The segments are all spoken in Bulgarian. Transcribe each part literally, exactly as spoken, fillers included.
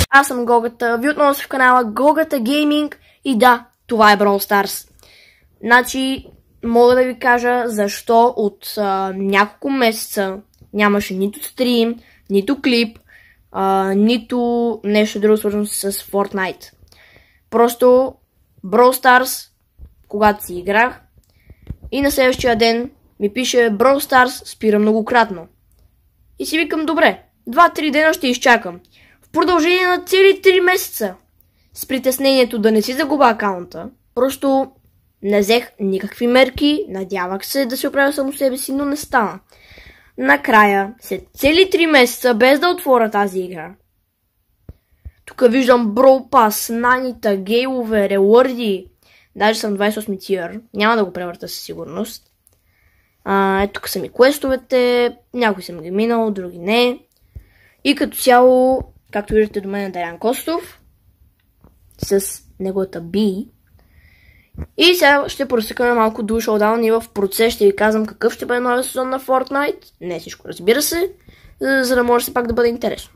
Аз съм Гогата, ви отново сте в канала Гогата Gaming и да, това е Brawl Stars. Значи, мога да ви кажа защо от а, няколко месеца нямаше нито стрим, нито клип, а, нито нещо друго свързано с Fortnite. Просто Brawl Stars, когато си играх, и на следващия ден ми пише Brawl Stars спира многократно. И си викам, добре, два-три дена ще изчакам. В продължение на цели три месеца. С притеснението да не си загуба акаунта, просто не взех никакви мерки, надявах се да се оправя само себе си, но не стана. Накрая, след цели три месеца, без да отворя тази игра, тук виждам Brawl Pass, нанита, гейлове, реуърди. Даже съм двадесет и осми тир, няма да го превърта със сигурност. А, ето тук са ми квестовете, някои съм ги минал, други не. И като цяло, както виждате, до мен е Дарян Костов с неговата B. И сега ще просекаме малко Duo Showdown и в процес ще ви казвам какъв ще бъде новия сезон на Fortnite. Не всичко, разбира се, за да може все пак да бъде интересно.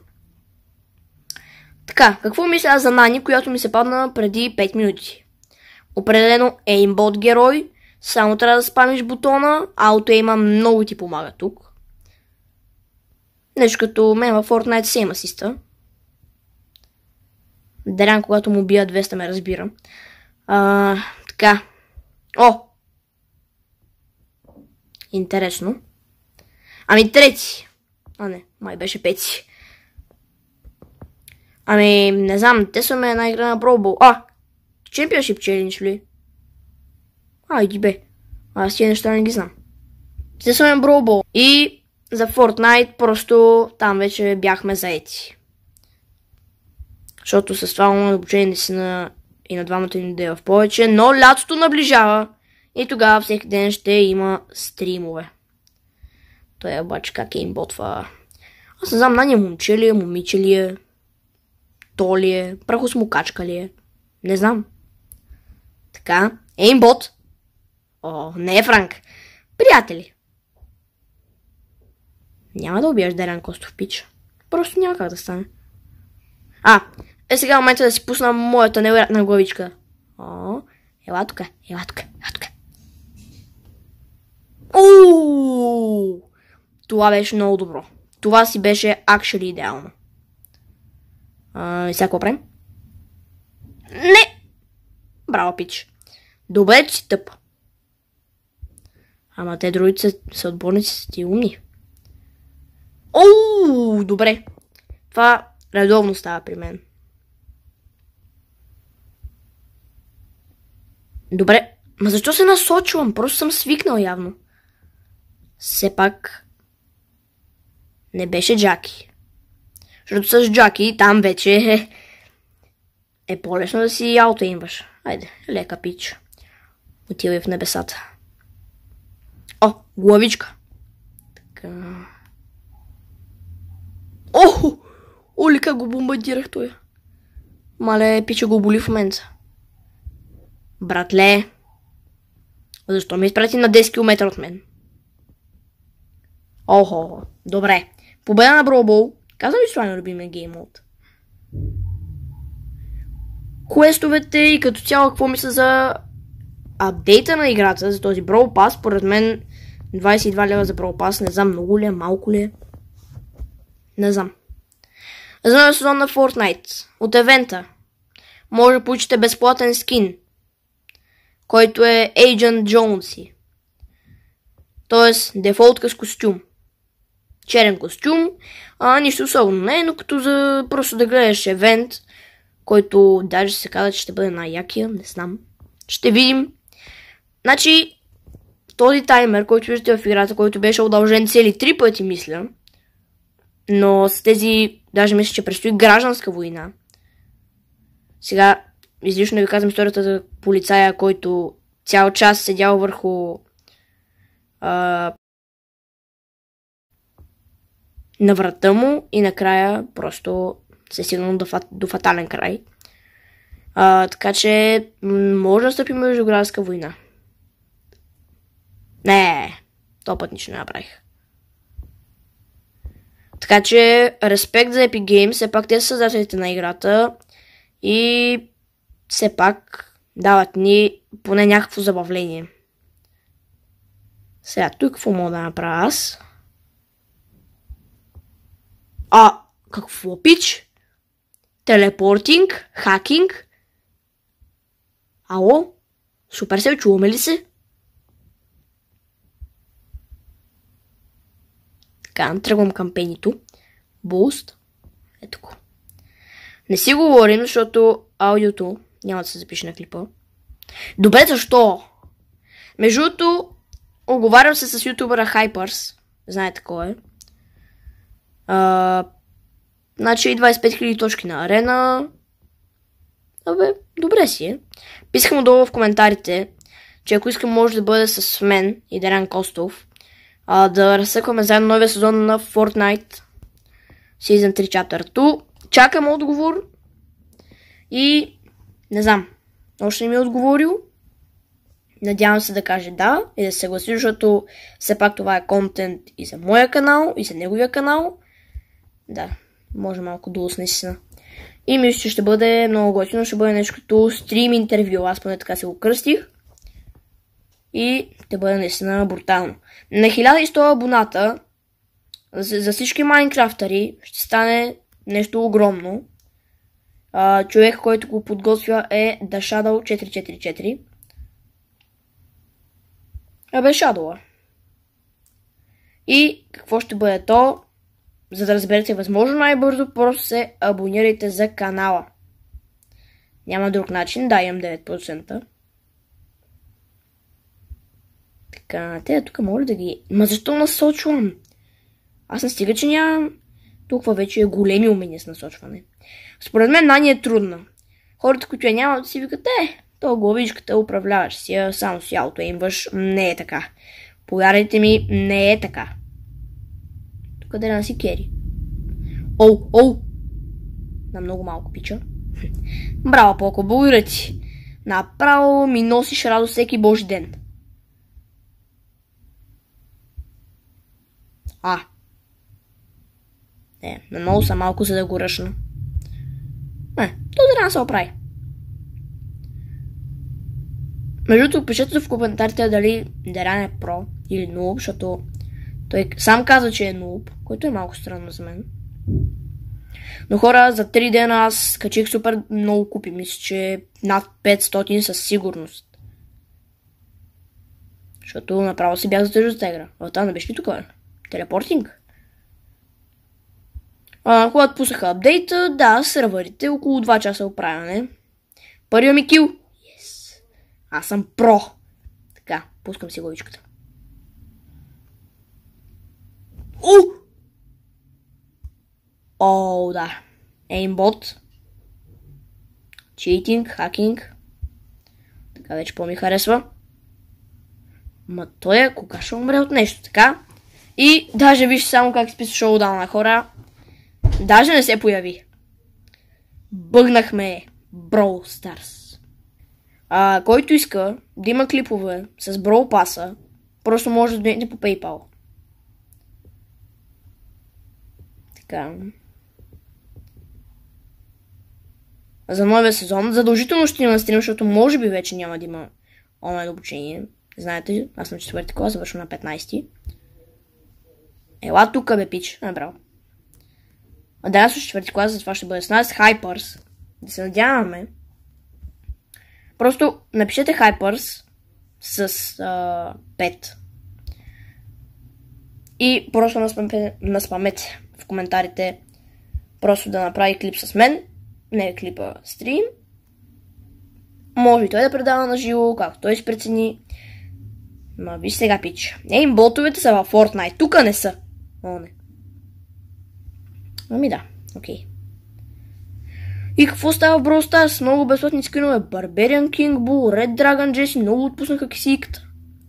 Така, какво мисля за Нани, която ми се падна преди пет минути? Определено aimbot герой, само трябва да спамиш бутона, аутоейма много ти помага тук. Нещо като мен във Fortnite си има асиста. Дарян, когато му бия двеста, ме разбира. А, така. О! Интересно. Ами трети. А не, май беше пети. Ами, не знам, те са ме една игра на Brawl Ball. А! Championship Challenge ли? А, иди бе. Аз тия неща не ги знам. Те са ме Brawl Ball. И за Fortnite просто там вече бяхме заети. Защото с това му обучение не си на и на двамата ни да е в повече, но лятото наближава и тогава всеки ден ще има стримове. Той е обаче как е имботва. Аз не знам, Нани момче ли е, момиче ли е, то ли е, прахосмокачка ли е, не знам. Така, еймбот. О, не е Франк. Приятели. Няма да убиеш Дарян Костов, пич. Просто няма как да стане. А, е сега момента да си пусна моята невероятна главичка. О, ела тука, ела тука, ела тука. Ууу! Това беше много добро. Това си беше actually идеално. А, и сега какво правим? Не! Браво, пич. Добре, че си тъп. Ама те другите са, са отборници, са ти умни. Оу, добре. Това редовно става при мен. Добре. Ма защо се насочвам? Просто съм свикнал явно. Все пак не беше Джаки. Защото с Джаки там вече е, е по-лесно да си аутоимваш. Айде, лека пич. Отивай в небесата. О, главичка. Така. Охо! Оли, как го бомбардирах той. Мале, пича го боли в момента. Братле. Защо ме изпрати на десет километра от мен? Охо, добре. Победа на Brawl Ball. Казвам ви, това е любимия гейм мод. Квестовете и като цяло какво мисля за апдейта на играта, за този Brawl Pass. Поред мен двадесет и два лева за Brawl Pass. Не знам много ли е, малко ли е. Не знам. За новия сезон на Fortnite. От евента може да получите безплатен скин, който е Agent Jonesy. Тоест дефолтка с костюм. Черен костюм. А, нищо особено не е, но като за просто да гледаш евент, който даже се казва, че ще бъде най-якия. Не знам. Ще видим. Значи, този таймер, който виждате в играта, който беше удължен цели три пъти, мисля, но с тези, даже мисля, че предстои гражданска война. Сега, излишно да ви казвам историята за полицая, който цял час седял върху а, на врата му и накрая просто се стигнал до, фат, до фатален край. А, така че може да стъпим междуградска война. Не, този път нищо не направих. Така че, респект за Epic Games, все пак те са създателите на играта и все пак дават ни поне някакво забавление. Сега, тук какво мога да направя аз? А, какво пич? Телепортинг? Хакинг? Ало? Супер се, чуваме ли се? Така, тръгвам към пенито. Буст. Ето го. Не си говорим, защото аудиото няма да се запише на клипа. Добре, защо? Между другото, оговарям се с ютубъра Hypers. Знаете кой е. А, значи двайсет и пет хиляди точки на арена. Абе, добре си е. Писах му долу в коментарите, че ако искам може да бъде с мен и Делян Костов, а, да разсъкваме заедно новия сезон на Fortnite Season три Chapter две. Чакам отговор и не знам, още не ми е отговорил. Надявам се да каже да и да се съгласи, защото все пак това е контент и за моя канал, и за неговия канал. Да, може малко дулс наистина. И мисля, че ще бъде много готино, ще бъде нещо като стрим интервю, аз поне така се го кръстих. И ще бъде наистина брутално. На хиляда и сто абоната за, за всички майнкрафтъри ще стане нещо огромно. А, човек, който го подготвя е The Shadow четири четири четири. Абе, Shadow. И какво ще бъде то? За да разберете възможно най-бързо, просто се абонирайте за канала. Няма друг начин, да, имам девет процента. Така, те тук мога да ги... Ма защо насочвам? Аз не стига, че нямам толкова вече големи умения с насочване. Според мен най- е трудна. Хората, които я нямат, си викат, е, то главичката управляваш си я само с ялото имваш. Не е така. Повярвайте ми, не е така. Тук да не си кери. Оу, оу! На много малко пича. Браво, Поко, благодаря ти. Направо ми носиш радост всеки божи ден. А. Не, много съм малко, за да го ръшна. Не, то трябва да се оправи. Между другото, пишете в коментарите дали Делян е про или нуб, защото той сам каза, че е нуб, което е малко странно за мен. Но хора, за три дена аз качих супер много купи. Мисля, че над петстотин със сигурност. Защото направо си бях затъжил за тази игра. А това не беше ли тук? Телепортинг? А, когато пуснаха апдейта, да, сървърите, около два часа оправяне. Първият ми кил. Yes. Аз съм про. Така, пускам си главичката. У! О, да. Aimbot. Читинг, хакинг. Така вече по-ми харесва. Ма той е, кога ще умре от нещо, така? И даже виж само как списва шоудаун на хора. Даже не се появи. Бъгнахме Brawl Stars. А, който иска да има клипове с Brawl Pass-а, просто може да донете по PayPal. Така. За новия сезон задължително ще има стрим, защото може би вече няма да има онлайн обучение. Знаете, аз съм четвърти клас, завършвам на петнайсети. Ела тук, бе, пич. А, браво. А да, аз съм четвърти клас, затова ще бъде с нас Hypers. Да се надяваме. Просто напишете Hypers с а, пет. И просто наспамете в коментарите просто да направи клип с мен. Не е клипа стрим. Може и той да предава на живо, както той си прецени. Ма виж сега, пич. Ей, ботовете са във Fortnite. Тука не са. О, не. Ами да, окей. Okay. И какво става в Brawl Stars? Много безплатни скинове. Barbarian King Bull, Red Dragon Jesse, много отпуснаха кисиката.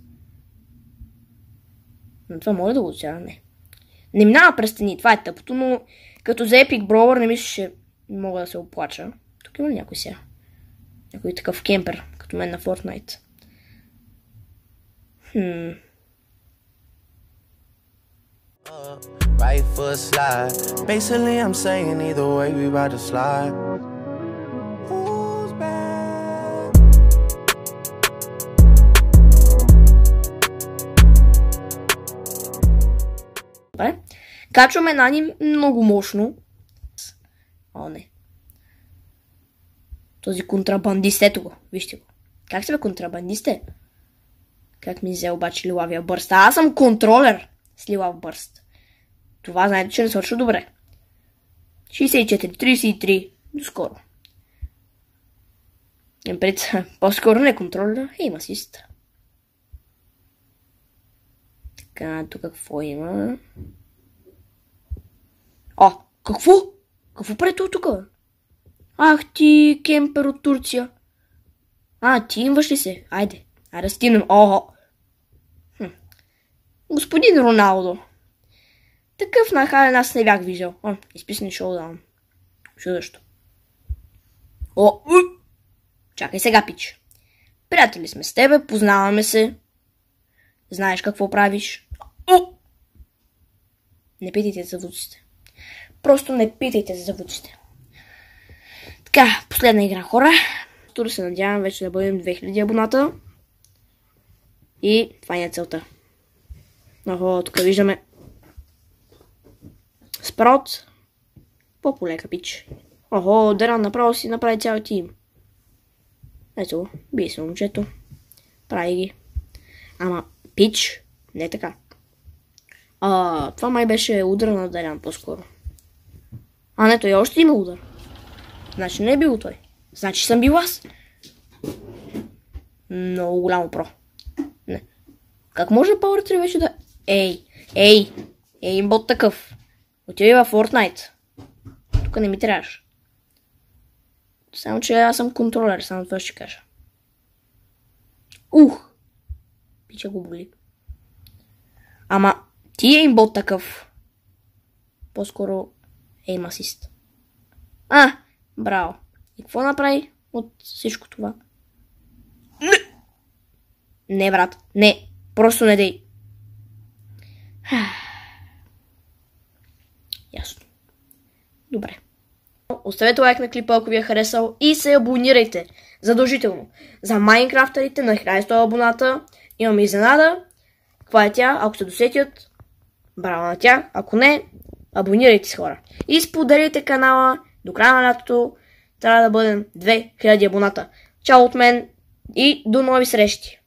Но това може да го отсяга, не. Не минава през стени, това е тъпото, но като за Epic Brawler не мисля, че мога да се оплача. Тук има ли някой сега? Някой такъв кемпер, като мен на Fortnite. Хм... Right foot slide. Basically, I'm saying either way, we about to slide. Who's bad? Добре. Качваме на ни много мощно. О, не. Този контрабандист, ето го. Вижте го. Как се бе контрабандисте? Как ми взе обаче лилавия бърст? А, аз съм контролер с лилав бърст. Това знаете, че не свършва добре. шейсет и четири, трийсет и три. Доскоро. Пред, по-скоро не контролер, има асист. Така, тук какво има? О, какво? Какво прави тук? Ах ти, кемпер от Турция. А, ти имаш ли се? Айде, айде стигнем. Ого. Хм. Господин Роналдо. Такъв нахален аз не бях виждал. О, изписани шоудаун. Чудещо. О, у! Чакай сега, пич. Приятели сме с тебе, познаваме се. Знаеш какво правиш. О! Не питайте за звуците. Просто не питайте за звуците. Така, последна игра, хора. Тук се надявам вече да бъдем две хиляди абоната. И това е целта. Охо, тук виждаме Спраут. По-полека, пич. Охо, Деран направо си направи цял тим. Ето го, бие се момчето. Прави ги. Ама, пич, не така. А, това май беше удар на Деран по-скоро. А, не, той още има удар. Значи не е бил той. Значи съм бил аз. Много голямо про. Не. Как може Power три вече да... Ей, ей, ей, имбот такъв. Отиди във Fortnite. Тук не ми трябваш. Само, че аз съм контролер, само това ще кажа. Ух! Пича го боли. Ама, ти е имбот такъв. По-скоро ейм асист. А, браво. И какво направи от всичко това? Не! Не, брат. Не. Просто не дей. Ясно. Добре. Оставете лайк на клипа, ако ви е харесал, и се абонирайте. Задължително. За майнкрафтърите на хиляда абоната имаме изненада. Каква е тя? Ако се досетят, браво на тя. Ако не, абонирайте се, хора. И споделите канала. До края на лятото трябва да бъдем две хиляди абоната. Чао от мен и до нови срещи!